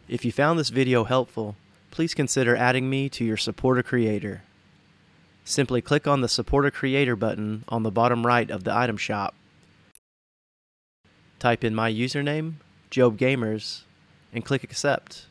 If you found this video helpful, please consider adding me to your Support a Creator. Simply click on the Support a Creator button on the bottom right of the item shop. Type in my username, Job Gamers, and click Accept.